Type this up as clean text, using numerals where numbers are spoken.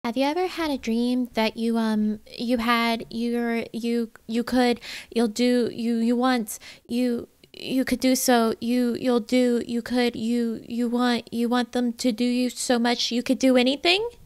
Have you ever had a dream that you had you could you'll do you want you could do so you'll do you could you want them to do you so much you could do anything?